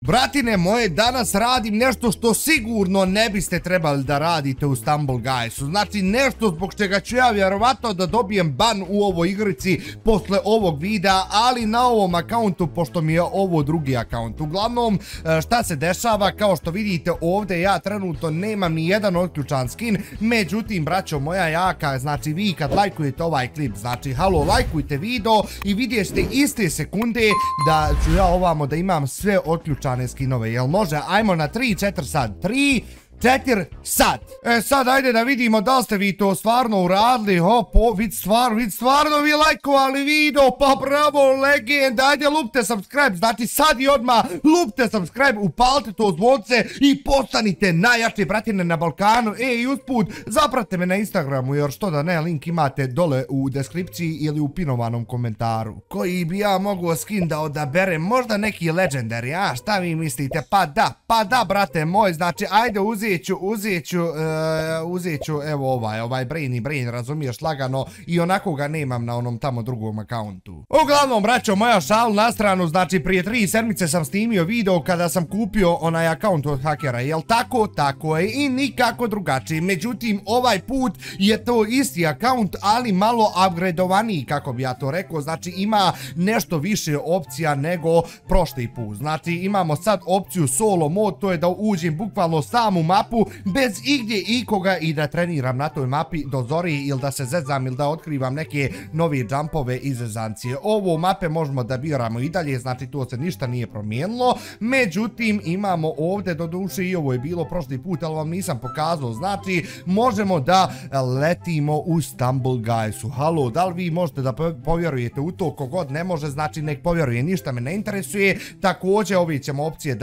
Bratine moje, danas radim nešto što sigurno ne biste trebali da radite u Stumble Guysu. Znači nešto zbog čega ću ja vjerovatno da dobijem ban u ovoj igrici posle ovog videa, ali na ovom akauntu, pošto mi je ovo drugi akaunt. Uglavnom, šta se dešava, kao što vidite ovdje, ja trenutno nemam ni jedan otključan skin, međutim, braćo moja jaka, znači vi kad lajkujete ovaj klip, znači halo, lajkujte video i vidjet ćete iste sekunde da ću ja ovamo da imam sve otključane skinove, jel može? Ajmo na 3-4 sad, 3-4 sad. Sad ajde da vidimo da li ste vi to stvarno uradili. Vid stvarno vi lajkovali video, pa bravo, legenda. Ajde lupte subscribe, znači sad i odmah lupte subscribe, upalite to zvonce i postanite najjači bratine na Balkanu. I usput zapratite me na Instagramu, jer što da ne, link imate dole u deskripciji ili u pinovanom komentaru. Koji bi ja mogao skin da odaberem, možda neki legendary, a šta vi mislite? Pa da brate moj, znači ajde uzet ću, evo ovaj brain, razumiješ, lagano, i onako ga nemam na onom tamo drugom akauntu. Uglavnom, braćo moja, šalu na stranu, znači prije 3 sedmice sam snimio video kada sam kupio onaj akaunt od hakera, jel tako? Tako je, i nikako drugačije. Međutim, ovaj put je to isti akaunt, ali malo upgradeovaniji, kako bi ja to rekao, znači ima nešto više opcija nego prošli put. Znači imamo sad opciju solo mod, to je da uđem bukvalno samu mapu bez igdje ikoga i da treniram na toj mapi do zori, ili da se zezam ili da otkrivam neke nove jumpove i zezancije. Ovo mape možemo da biramo i dalje, znači to se ništa nije promijenilo. Međutim, imamo ovdje, do duše i ovo je bilo prošli put, ali vam nisam pokazao, znači možemo da letimo u Stumble Guysu. Halo, da li vi možete da povjerujete u to? Kogod ne može, znači nek povjeruje, ništa me ne interesuje. Također ovi ćemo opcije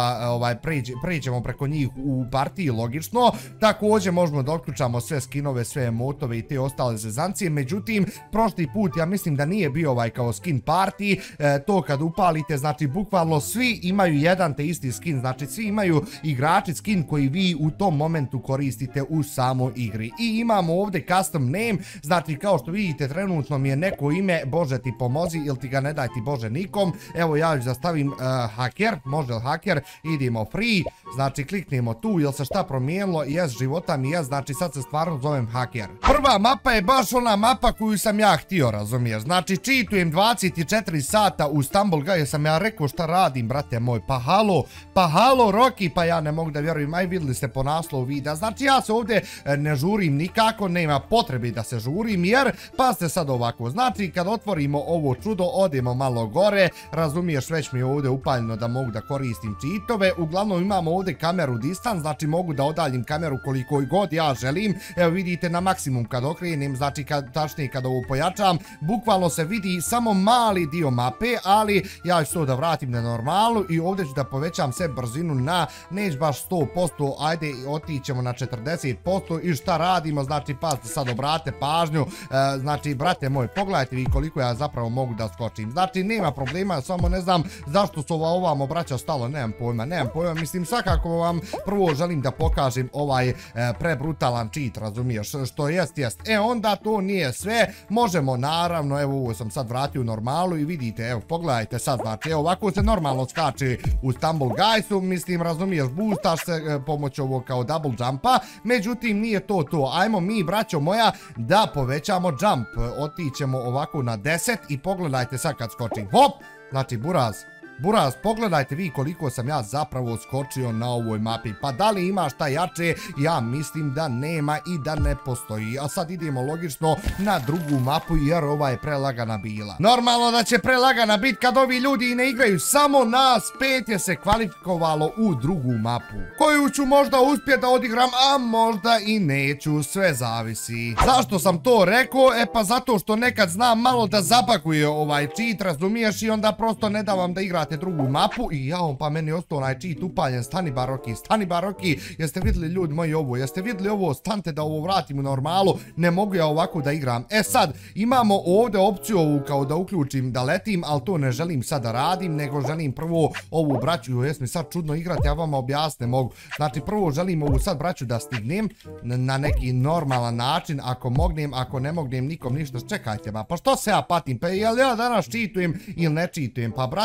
da pređemo preko njih u partiji, logično. Također možemo da otključamo sve skinove, sve emotove i te ostale zezancije. Međutim, prošli put ja mislim da nije bio ovaj kao skin party. To kad upalite, znači bukvalno svi imaju jedan te isti skin, znači svi imaju igrači skin koji vi u tom momentu koristite u samoj igri. I imamo ovdje custom name, znači kao što vidite trenutno mi je neko ime, Bože ti pomozi, ili ti ga ne daj ti Bože nikom. Evo ja ću da stavim haker, može li haker, idemo free, znači kliknemo tu, jel se šta promijenilo, jes, života mi jes, znači sad se stvarno zovem haker. Prva mapa je baš ona mapa koju sam ja htio, razumiješ, znači čitujem 24 sata u Stumble Guy, sam ja rekao šta radim, brate moj, pa halo Rocky, pa ja ne mogu da vjerujem, aj vidjeli ste po naslovu videa, znači ja se ovdje ne žurim nikako, nema potrebe da se žurim, jer pa ste sad ovako, znači kad otvorimo ovo čudo, odemo malo gore, razumiješ, već mi je ovdje upaljeno da mogu da koristim čitove, uglavnom imamo ovdje kameru distance, znači mogu da odaljim kameru koliko god ja želim. Evo vidite na maksimum kad okrenem, znači tačnije kad ovo pojačam, bukvalno se vidi samo mali dio mape, ali ja ću to da vratim na normalu i ovdje ću da povećam sve brzinu na, neć baš 100%, ajde otićemo na 40% i šta radimo, znači pazite sad, obratite pažnju, znači brate moj, pogledajte vi koliko ja zapravo mogu da skočim, znači nema problema, samo ne znam zašto su ovamo braća stalo, nemam pojma, mislim svakako vam prvo želim da pokažem ovaj prebrutalan cheat, razumiješ, što jest. Onda to nije sve, možemo naravno, evo ovo sam sad vratio u normalu i vidite, evo pogledajte sad, znači evo ovako se normalno skače u Stumble Guysu, mislim, razumiješ, boostaš se pomoću ovog kao double jumpa, međutim nije to, ajmo mi braćo moja da povećamo jump, otićemo ovako na 10 i pogledajte sad kad skočim, hop, znači Buraz, pogledajte vi koliko sam ja zapravo skočio na ovoj mapi, pa da li ima šta jače? Ja mislim da nema i da ne postoji, a sad idemo logično na drugu mapu jer ova je prelagana bila. Normalno da će prelagana bit kad ovi ljudi ne igraju, samo nas 5 je se kvalifikovalo u drugu mapu, koju ću možda uspjeti da odigram, a možda i neću, sve zavisi. Zašto sam to rekao? Pa zato što nekad znam malo da zapakuje ovaj cheat, razumiješ, i onda prosto ne da vam da igrate drugu mapu i pa meni je ostao onaj cheat upaljen, stani bar Rocky, jeste vidjeli ljudi moji ovo, stante da ovo vratim u normalu, ne mogu ja ovako da igram. Sad, imamo ovdje opciju ovu kao da uključim da letim, ali to ne želim sad da radim, nego želim prvo ovu braću, jes mi sad čudno igrati, ja vama objasne mogu, znači prvo želim ovu sad braću da stignem na neki normalan način, ako mognem, ako ne mognem nikom ništa, čekajte ba, pa što se ja patim, pa jel ja danas cheatujem ili ne cheatujem, pa brate moj, evo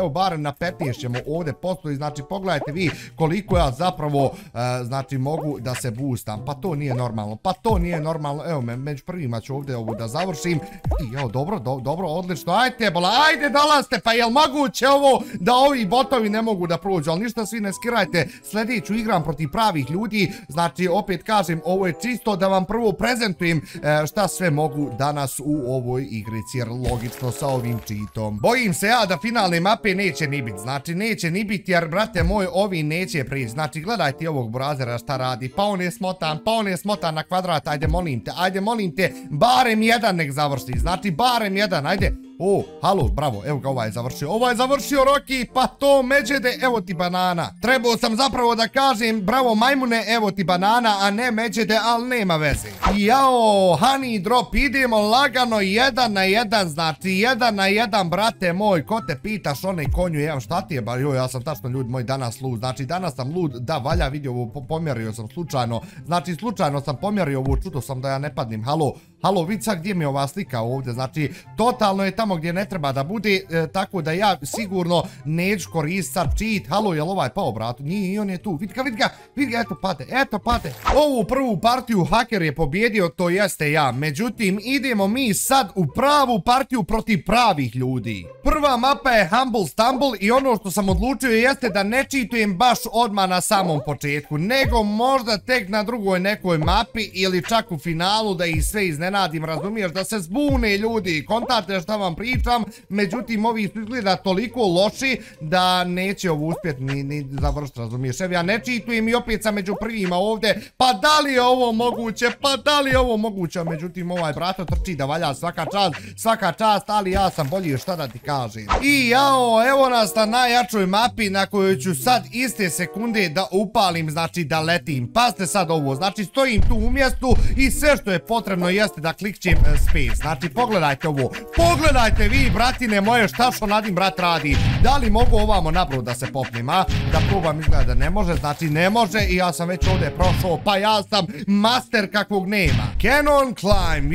evo barem na 15 ćemo ovdje postoji, znači pogledajte vi koliko ja zapravo, znači mogu da se boostam, pa to nije normalno, evo među prvima ću ovdje ovo da završim, i evo dobro, odlično, ajde bola, ajde dolazite, pa jel moguće ovo da ovi botovi ne mogu da prođu, ali ništa svi ne skirajte, sljedeću igram protiv pravih ljudi, znači opet kažem, ovo je čisto da vam prvo prezentujem šta sve mogu danas u ovoj igrici, jer logično sa ovim cheatom. Bojim se ja da finalne mape neće ni biti, znači neće ni biti, jer brate moj, ovi neće prići, znači gledajte ovog burazera šta radi, pa on je smotan na kvadrat, ajde molim te, barem jedan nek završi, znači barem jedan, ajde. O, halo, bravo, evo ga, ovaj je završio Rocky, pa to Međede, evo ti banana. Trebao sam zapravo da kažem, bravo majmune, evo ti banana, a ne Međede, ali nema veze. Jao, honey drop, idemo lagano 1 na 1, znači 1 na 1, brate moj, ko te pitaš onaj konju, evo šta ti je, ba joj, ja sam tačno ljudi moji danas lud, znači danas sam lud, da valja vidio ovo, pomjerio sam slučajno, znači slučajno sam pomjerio ovo, čuto sam da ja ne padnem, halo, vidi sad gdje mi je ova slika ovdje, znači totalno je tamo gdje ne treba da bude, tako da ja sigurno neću koristiti sad cheat. Halo, jel ovaj pao, bratu? Nije, on je tu, vidi ga, eto pate. Ovu prvu partiju haker je pobjedio, to jeste ja, međutim idemo mi sad u pravu partiju protiv pravih ljudi. Prva mapa je Humble Stumble i ono što sam odlučio jeste da ne cheatujem baš odmah na samom početku, nego možda tek na drugoj nekoj mapi ili čak u finalu da ih sve iznenadim, razumiješ, da se zbune ljudi, kontate šta vam pričam, međutim ovi su izgleda toliko loši da neće ovo uspjeti ni završiti, razumiješ, evo ja ne cheatujem i opet sam među prvima ovdje, pa da li je ovo moguće, međutim ovaj brato trči da valja, svaka čast, ali ja sam bolji, šta da ti kažem. I jao, evo nas na najjačoj mapi na kojoj ću sad iste sekunde da upalim, znači da letim, pazite sad ovo, znači stojim tu u mjestu i sve što je potrebno jeste da klikćem space, znači pogledajte ovo, pogledajte vi bratine moje šta što Nadim brat radi, da li mogu ovamo nabrod da se popnem, a da probam, izgleda da ne može, znači ne može i ja sam već ovdje prošao, pa ja sam master kakvog nema. Cannon climb,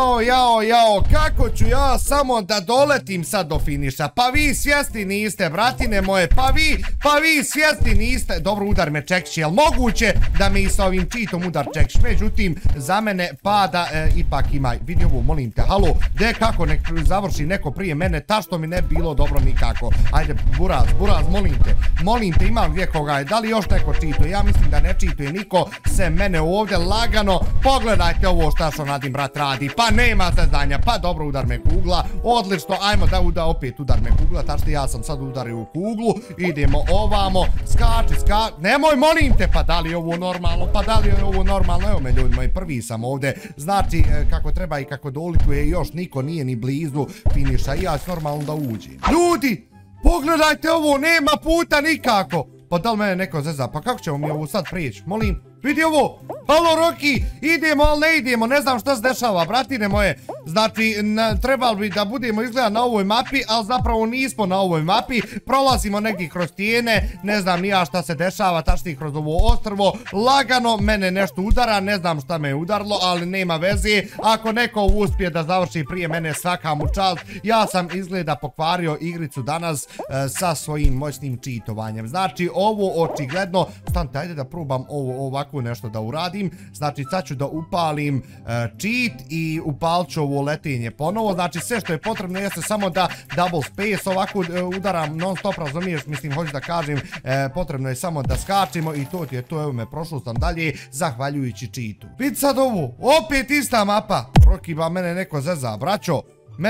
jao, kako ću ja samo da doletim sad do finiša, pa vi svjesni niste bratine moje, pa vi svjesni niste, dobro udar me čekš, jel moguće da mi sa ovim cheatom udar čekš, međutim za mene pada ipak ima, vidi ovo, molim te, halo, kako nek završi neko prije mene, ta što mi ne bilo dobro nikako, ajde buraz, molim te, imam gdje koga je, da li još neko cheatuje, ja mislim da ne cheatuje niko, se mene ovdje lagano, pogledajte ovo šta što Nadim brat radi, pa nema zezanja, pa dobro udar me kugla, odlično, ajmo da opet udar me kugla, tačnije ja sam sad udario u kuglu, idemo ovamo, skači, nemoj molim te, pa da li je ovo normalno, evo me ljudi moji, prvi sam ovdje, znači kako treba i kako dolikuje, još niko nije ni blizu finiša i ja ću normalno da uđem. Ljudi, pogledajte ovo, nema puta nikako, pa da li mene neko zeza, pa kako ćemo mi ovo sad prijeći, molim, vidi ovo, halo Rocky, idemo ali ne idemo, ne znam šta se dešava, bratine moje, znači trebali bi da budemo izgleda na ovoj mapi, ali zapravo nismo na ovoj mapi, prolazimo negdje kroz stijene, ne znam ni ja šta se dešava, tačnije kroz ovo ostrvo, lagano mene nešto udara, ne znam šta me je udarlo, ali nema veze, ako neko uspije da završi prije mene svaka mu čast, ja sam izgleda pokvario igricu danas sa svojim moćnim cheatovanjem, znači ovo očigledno, stanite, ajde da probam ovo ovako nešto da uradim, znači sad ću da upalim cheat i upalit ću ovo letenje ponovo, znači sve što je potrebno jeste samo da double space ovako udaram non stop, razumiješ, mislim hoću da kažem, potrebno je samo da skačemo i to ti je to, evo me prošao sam dalje zahvaljujući cheatu. Vidi sad ovo, opet ista mapa, Rocky ba mene neko zeza, braćo,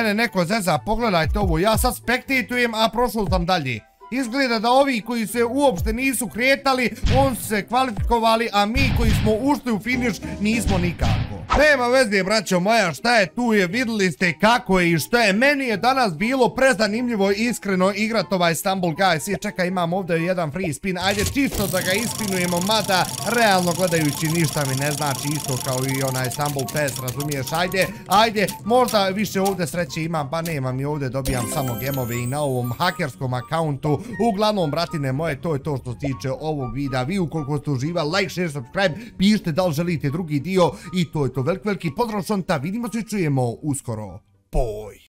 pogledajte ovo, ja sad spektitujem, a prošao sam dalje. Izgleda da ovi koji se uopšte nisu kretali, on su se kvalifikovali, a mi koji smo ušli u finiš nismo nikako. Nema veze, braćo moja, šta je tu je, vidjeli ste kako je i što je. Meni je danas bilo prezanimljivo iskreno igrat ovaj Stumble Guys. Čekaj, imam ovdje jedan free spin, ajde čisto da ga ispinujemo, mada realno gledajući ništa mi ne znači, isto kao i onaj Stumble Pass, razumiješ, ajde, možda više ovdje sreće imam, pa nemam i ovdje dobijam samo gemove i na ovom hakerskom akauntu. Uglavnom, bratine moje, to je to što se tiče ovog videa. Vi ukoliko ste uživali, like, share, subscribe, pišite da li želite drugi dio i to je to. Veliki pozdrav šonta, vidimo se i čujemo uskoro. Poj!